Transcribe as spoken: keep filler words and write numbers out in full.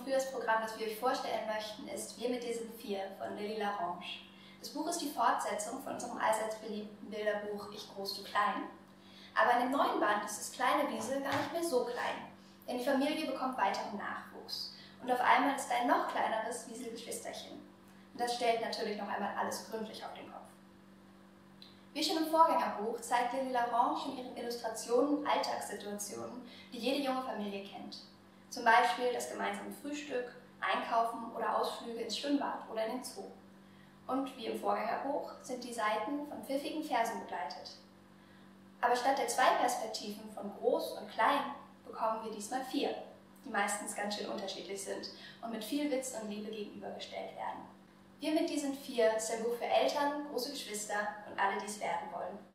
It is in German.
Frühjahrsprogramm, das wir euch vorstellen möchten, ist Wir mit dir sind vier von Lilly Larange. Das Buch ist die Fortsetzung von unserem allseits beliebten Bilderbuch Ich groß, du klein. Aber in dem neuen Band ist das kleine Wiesel gar nicht mehr so klein, denn die Familie bekommt weiteren Nachwuchs. Und auf einmal ist ein noch kleineres Wieselgeschwisterchen. Und das stellt natürlich noch einmal alles gründlich auf den Kopf. Wie schon im Vorgängerbuch zeigt Lilly Larange in ihren Illustrationen Alltagssituationen, die jede junge Familie kennt. Zum Beispiel das gemeinsame Frühstück, Einkaufen oder Ausflüge ins Schwimmbad oder in den Zoo. Und wie im Vorgängerbuch sind die Seiten von pfiffigen Versen begleitet. Aber statt der zwei Perspektiven von groß und klein bekommen wir diesmal vier, die meistens ganz schön unterschiedlich sind und mit viel Witz und Liebe gegenübergestellt werden. Wir mit dir sind vier ist ein Buch für Eltern, große Geschwister und alle, die es werden wollen.